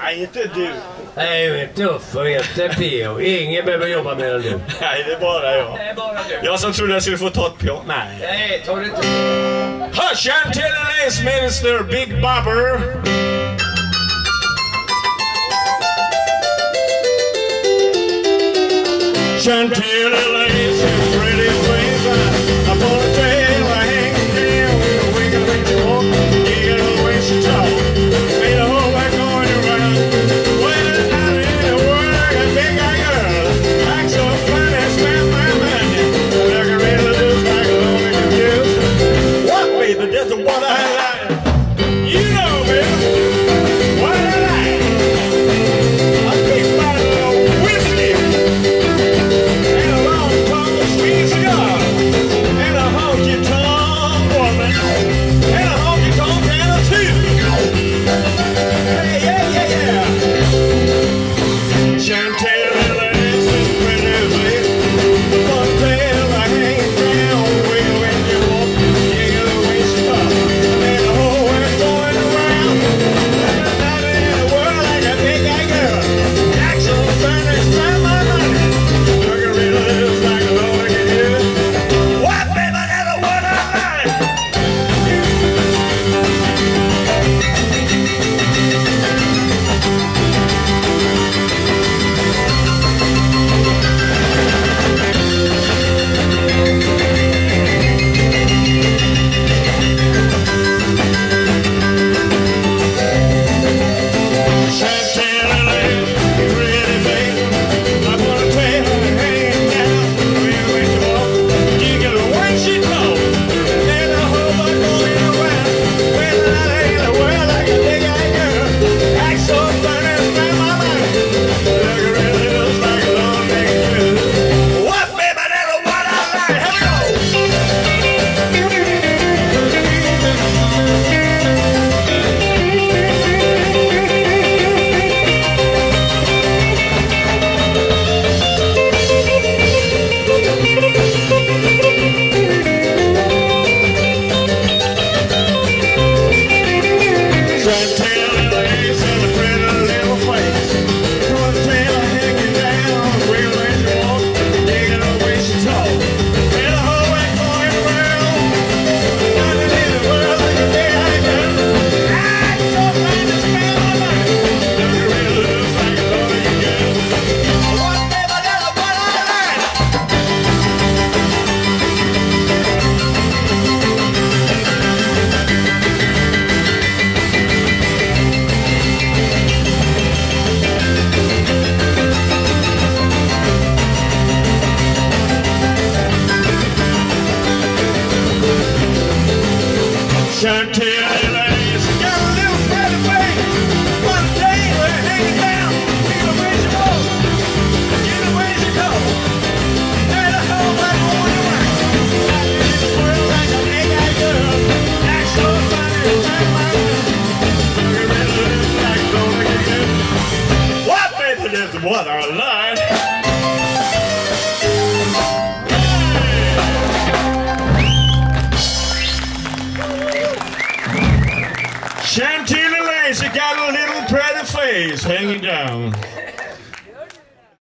Nej, inte du. Nej, jag är tuff och heter Peo. Ingen behöver jobba med än du. Nej, det är bara jag. Det är bara du. Jag som trodde jag skulle få ta ett piano. Nej, ta det inte. Chantilly Lace Minister, Big Bobber. Chantilly Lace is pretty face. I pull a tail, I hang down with a wiggle when she walk, giggle the way she talk. Made a whole lot going around. Well, out in the world like a big guy girl. Like so funny, spend my money. Like a real loose, like a lonely confused. What, baby, that's what I like. You know, baby, what I like. A big bottle of whiskey. And a long tongue of sweet cigar. And a honky-tonk woman. And a honky-tonk and a two. Hey, yeah, yeah, yeah. Chantilly Lace is pretty place. One tail I hang down with when you walk. Jiggle the way she talk. And the whole world going around. Not in the world like a big guy girl. Jackson Sunday, spend my money. Margarita lives like a lonely kid. What, baby, that's what I like. Chantilly Lace, pretty baby. I wanna tail her hang down when she walk. Jiggle the way she talk. And the whole lot going around. Well, I ain't the world like a big eyed girl. Act so funny, spend my money. Look really looks like a long neck too. What, baby, that's what I like. Here we go. Chantilly Lace and a pretty little face. One tail hanging down, wiggle when she walk, jiggle the way she talk. And the whole way going around. Nothing in the world like a big eyed girl. I'm so glad to spend my money. Look, it really looks like a lonely girl. What, baby, that's what I like. Chantilly Lace, got a little pretty face. One tail hanging down, feel the way she walk, get the way she go. And the whole lot going around. Out in the world like a big eyed girl. Act so funny, spend my money. Look, it really looks like a lonely kid. What, baby, that's what I like. Chantilly Lace, you got a little pretty face hanging down.